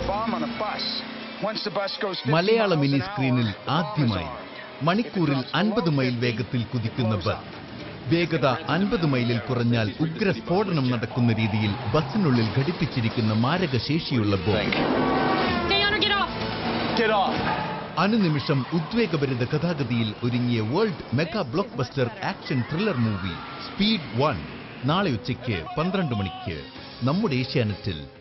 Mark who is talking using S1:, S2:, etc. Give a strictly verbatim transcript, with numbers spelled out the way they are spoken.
S1: മലയാള mini സ്ക്രീനിൽ ആദ്യമായി മണിക്കൂറിൽ അൻപത് മൈൽ വേഗത്തിൽ കുതിക്കുന്ന ബസ്. വേഗത അൻപത് മൈലിൽ കുറഞ്ഞാൽ ഉഗ്ര സ്ഫോടനം നടക്കുന്ന രീതിയിൽ ബസ്സിനുള്ളിൽ ഘടിപ്പിച്ചിരിക്കുന്ന മാരകശേഷിയുള്ള ബോംബ്. അനുനിമിഷം ഉദ്വേഗഭരിത ഗതാഗതിയിൽ ഒരുങ്ങിയ world mega blockbuster action thriller movie speed one നാളെ ഉച്ചയ്ക്ക് പന്ത്രണ്ട് മണിക്ക് നമ്മുടെ ഏഷ്യാനെറ്റിൽ.